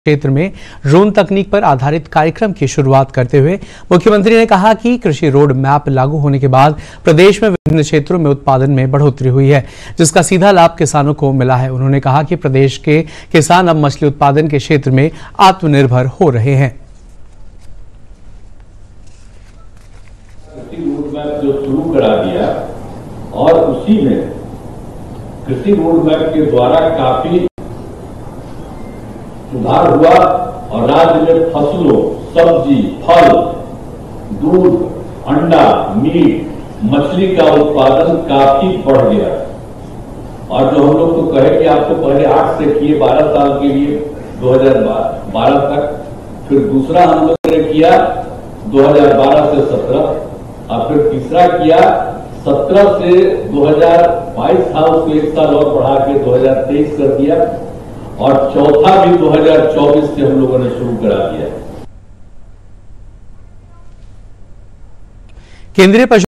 क्षेत्र में ड्रोन तकनीक पर आधारित कार्यक्रम की शुरुआत करते हुए मुख्यमंत्री ने कहा कि कृषि रोड मैप लागू होने के बाद प्रदेश में विभिन्न क्षेत्रों में उत्पादन में बढ़ोतरी हुई है, जिसका सीधा लाभ किसानों को मिला है। उन्होंने कहा कि प्रदेश के किसान अब मछली उत्पादन के क्षेत्र में आत्मनिर्भर हो रहे हैं। कृषि रोड मैप जो शुरू करा दिया और उसी में कृषि रोड मैप के द्वारा काफी सुधार हुआ और राज्य में फसलों, सब्जी, फल, दूध, अंडा, मीट, मछली का उत्पादन काफी बढ़ गया। और जो हम लोग तो कहे कि आपको पहले 8 से किए 12 साल के लिए 2012 तक, फिर दूसरा हम लोगों ने किया 2012 से 17 और फिर तीसरा किया 17 से 2022 था, उसको 1 साल और बढ़ा के 2023 कर दिया और चौथा भी 2024 से हम लोगों ने शुरू करा दिया। केंद्रीय